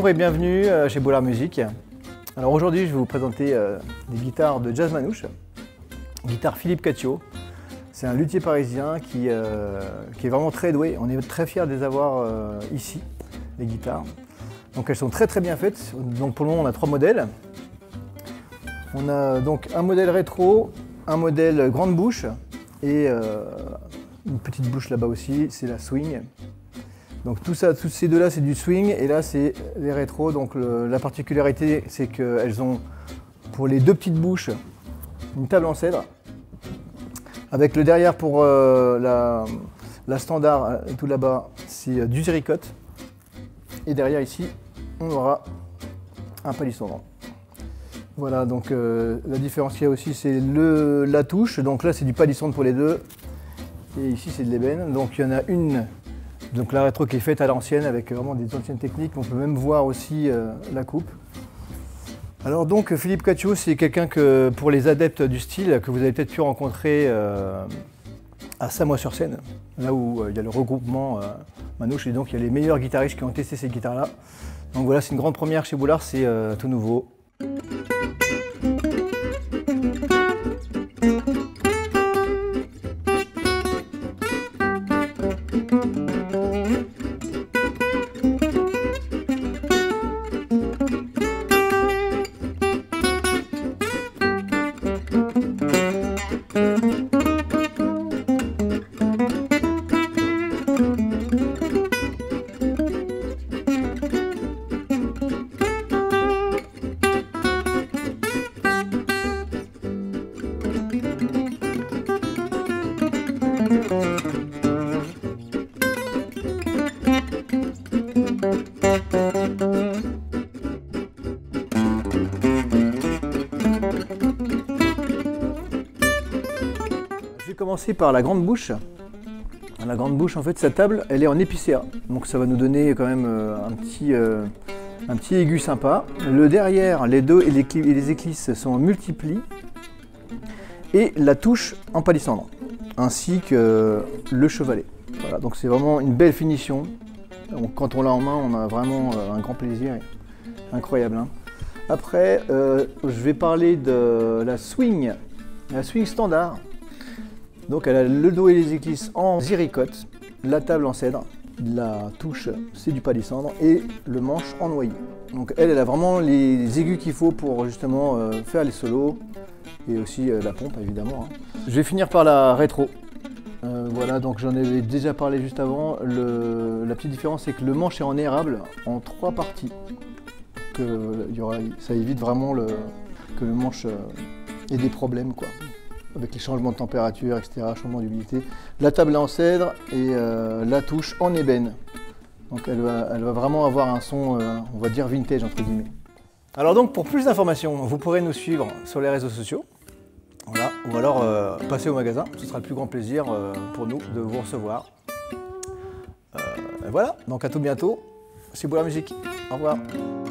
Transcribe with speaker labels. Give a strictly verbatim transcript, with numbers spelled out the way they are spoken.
Speaker 1: Bonjour et bienvenue chez Boulard Musique. Alors aujourd'hui je vais vous présenter euh, des guitares de jazz manouche. Guitare Philippe Caccio. C'est un luthier parisien qui, euh, qui est vraiment très doué. On est très fiers de les avoir euh, ici, les guitares. Donc elles sont très très bien faites. Donc pour le moment on a trois modèles. On a donc un modèle rétro, un modèle grande bouche et euh, une petite bouche là-bas aussi, c'est la swing. Donc tout ça, tous ces deux-là c'est du swing et là c'est les rétro. Donc le, la particularité c'est qu'elles ont pour les deux petites bouches une table en cèdre avec le derrière pour euh, la, la standard tout là-bas c'est du zéricote et derrière ici on aura un palissandre. Voilà, donc euh, la différence qu'il y a aussi c'est la touche, donc là c'est du palissandre pour les deux et ici c'est de l'ébène. Donc il y en a une, donc la rétro qui est faite à l'ancienne avec vraiment des anciennes techniques, on peut même voir aussi euh, la coupe. Alors donc Philippe Caccio c'est quelqu'un que pour les adeptes du style que vous avez peut-être pu rencontrer euh, à Samois-sur-Seine, là où euh, il y a le regroupement euh, manouche et donc il y a les meilleurs guitaristes qui ont testé ces guitares là. Donc voilà, c'est une grande première chez Boulard, c'est euh, tout nouveau. Je vais commencer par la grande bouche. La grande bouche, en fait, sa table, elle est en épicéa. Donc ça va nous donner quand même un petit, euh, un petit aigu sympa. Le derrière, les dos et les, et les éclisses sont en multipli. Et la touche en palissandre, ainsi que le chevalet. Voilà, donc c'est vraiment une belle finition. Donc, quand on l'a en main, on a vraiment un grand plaisir. Incroyable. Hein. Après, euh, je vais parler de la swing, la swing standard. Donc elle a le dos et les éclisses en zéricote, la table en cèdre, la touche c'est du palissandre et le manche en noyer. Donc elle, elle a vraiment les aigus qu'il faut pour justement euh, faire les solos et aussi euh, la pompe évidemment. Hein. Je vais finir par la rétro. Euh, voilà, donc j'en avais déjà parlé juste avant. Le, la petite différence c'est que le manche est en érable en trois parties. Que, il y aura, ça évite vraiment le, que le manche euh, ait des problèmes, quoi. Avec les changements de température, et cetera, changement d'humidité. La table est en cèdre et euh, la touche en ébène. Donc elle va, elle va vraiment avoir un son, euh, on va dire vintage entre guillemets. Alors donc pour plus d'informations, vous pourrez nous suivre sur les réseaux sociaux. Voilà, ou alors euh, passer au magasin, ce sera le plus grand plaisir euh, pour nous de vous recevoir. Euh, voilà, donc à tout bientôt, c'est Boulard Musique. Au revoir.